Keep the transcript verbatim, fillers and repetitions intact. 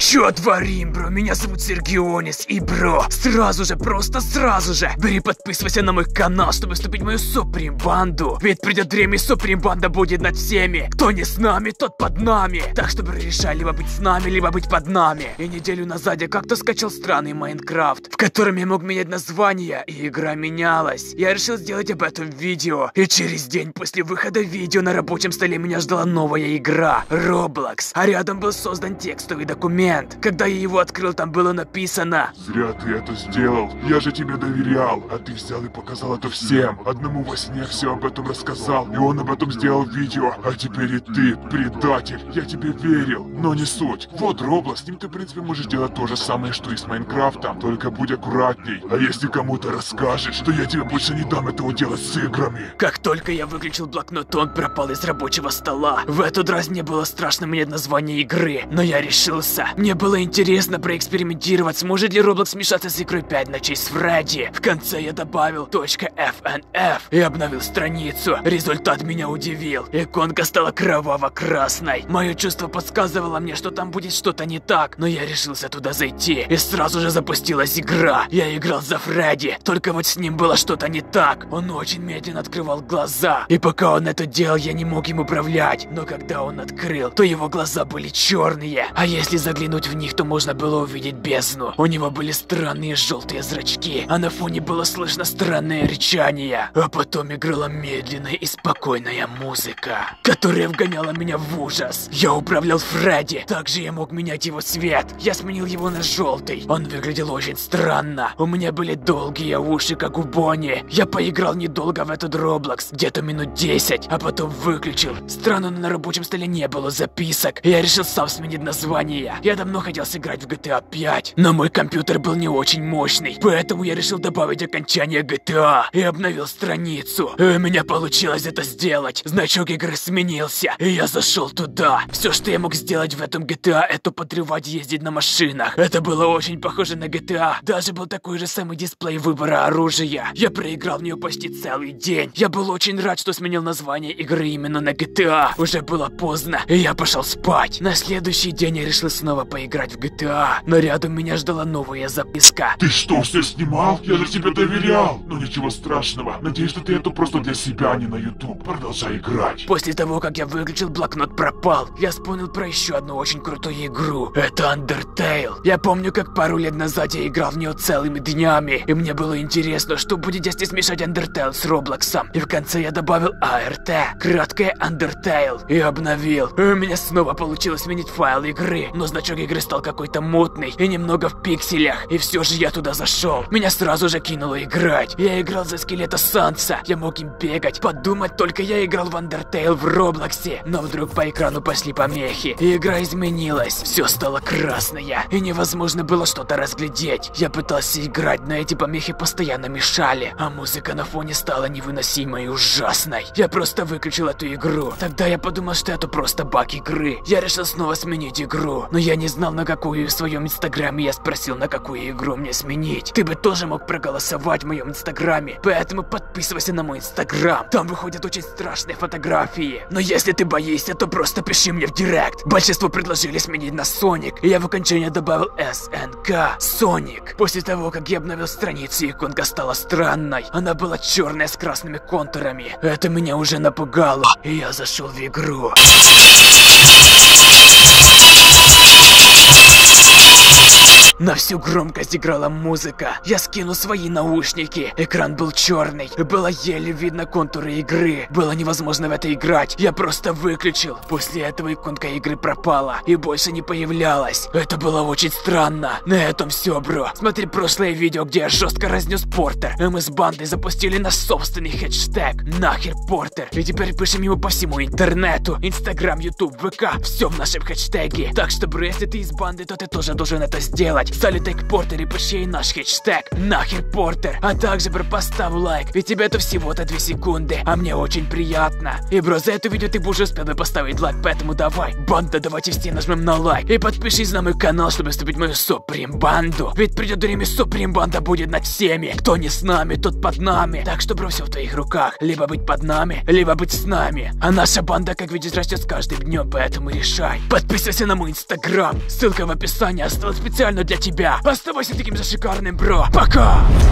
Чё творим, бро? Меня зовут Сергионис, и, бро, сразу же, просто сразу же бери, подписывайся на мой канал, чтобы вступить в мою Суприм-банду. Ведь придет время, и Суприм-банда будет над всеми. Кто не с нами, тот под нами. Так что, бро, решай либо быть с нами, либо быть под нами. И неделю назад я как-то скачал странный Майнкрафт, в котором я мог менять название, и игра менялась. Я решил сделать об этом видео, и через день после выхода видео на рабочем столе меня ждала новая игра — Roblox, а рядом был создан текстовый документ. Когда я его открыл, там было написано: «Зря ты это сделал, я же тебе доверял, а ты взял и показал это всем. Одному во сне все об этом рассказал, и он об этом сделал видео, а теперь и ты, предатель, я тебе верил, но не суть. Вот Roblox, с ним ты в принципе можешь делать то же самое, что и с Майнкрафтом, только будь аккуратней. А если кому-то расскажешь, то я тебе больше не дам этого делать с играми». Как только я выключил блокнот, он пропал из рабочего стола. В этот раз не было страшно менять название игры, но я решился. Мне было интересно проэкспериментировать, сможет ли Roblox смешаться с игрой пять ночей с Фредди. В конце я добавил .fnf и обновил страницу. Результат меня удивил. Иконка стала кроваво-красной. Мое чувство подсказывало мне, что там будет что-то не так, но я решился туда зайти, и сразу же запустилась игра. Я играл за Фредди, только вот с ним было что-то не так. Он очень медленно открывал глаза, и пока он это делал, я не мог им управлять. Но когда он открыл, то его глаза были черные, а если заглянуть в них, то можно было увидеть бездну. У него были странные желтые зрачки, а на фоне было слышно странное рычание. А потом играла медленная и спокойная музыка, которая вгоняла меня в ужас. Я управлял Фредди, также я мог менять его цвет. Я сменил его на желтый. Он выглядел очень странно. У меня были долгие уши, как у Бонни. Я поиграл недолго в этот Roblox, где-то минут десять, а потом выключил. Странно, но на рабочем столе не было записок. Я решил сам сменить название. Я давно хотел сыграть в джи ти эй пять, но мой компьютер был не очень мощный, поэтому я решил добавить окончание джи ти эй и обновил страницу. И у меня получилось это сделать. Значок игры сменился, и я зашел туда. Все, что я мог сделать в этом джи ти эй, это подрывать, ездить на машинах. Это было очень похоже на джи ти эй. Даже был такой же самый дисплей выбора оружия. Я проиграл в нее почти целый день. Я был очень рад, что сменил название игры именно на джи ти эй. Уже было поздно, и я пошел спать. На следующий день я решил снова поиграть в джи ти эй, но рядом меня ждала новая записка. «Ты что, все снимал? Я же тебе доверял!» «Ну ничего страшного, надеюсь, что ты это просто для себя, а не на YouTube. Продолжай играть». После того, как я выключил, блокнот пропал. Я вспомнил про еще одну очень крутую игру. Это Undertale. Я помню, как пару лет назад я играл в нее целыми днями, и мне было интересно, что будет, если смешать Undertale с Роблоксом. И в конце я добавил эй ар ти, краткое Undertale, и обновил. И у меня снова получилось сменить файл игры, но значок игры стал какой-то мутный и немного в пикселях, и все же я туда зашел. Меня сразу же кинуло играть. Я играл за скелета Санса, я мог им бегать. Подумать только, я играл в Undertale в Роблоксе, но вдруг по экрану пошли помехи, и игра изменилась. Все стало красное, и невозможно было что-то разглядеть. Я пытался играть, но эти помехи постоянно мешали, а музыка на фоне стала невыносимой и ужасной. Я просто выключил эту игру. Тогда я подумал, что это просто баг игры. Я решил снова сменить игру, но я не знал, на какую. В своем инстаграме я спросил, на какую игру мне сменить. Ты бы тоже мог проголосовать в моем инстаграме, поэтому подписывайся на мой инстаграм. Там выходят очень страшные фотографии. Но если ты боишься, то просто пиши мне в директ. Большинство предложили сменить на Соник, и я в окончание добавил эс эн ка Соник. После того, как я обновил страницу, иконка стала странной. Она была черная с красными контурами. Это меня уже напугало, и я зашел в игру. На всю громкость играла музыка. Я скинул свои наушники. Экран был черный. Было еле видно контуры игры. Было невозможно в это играть. Я просто выключил. После этого иконка игры пропала и больше не появлялась. Это было очень странно. На этом все, бро. Смотри прошлое видео, где я жестко разнес Портер. И мы с бандой запустили наш собственный хэштег. Нахер Портер. И теперь пишем его по всему интернету. Инстаграм, Ютуб, ВК. Все в нашем хэштеге. Так что, бро, если ты из банды, то ты тоже должен это сделать. залетай к Портер и пиши наш хэштег нахер Портер, а также бро поставь лайк, ведь тебе это всего-то две секунды, а мне очень приятно. И бро, за это видео ты бы уже успел бы поставить лайк, поэтому давай, банда, давайте все нажмем на лайк и подпишись на мой канал, чтобы вступить в мою Суприм банду, ведь придет время, Суприм банда будет над всеми, кто не с нами, тот под нами, так что бро, все в твоих руках, либо быть под нами, либо быть с нами, а наша банда, как видишь, растет с каждым днем, поэтому решай. Подписывайся на мой инстаграм, ссылка в описании осталась специально для тебя. Оставайся таким же шикарным, бро. Пока!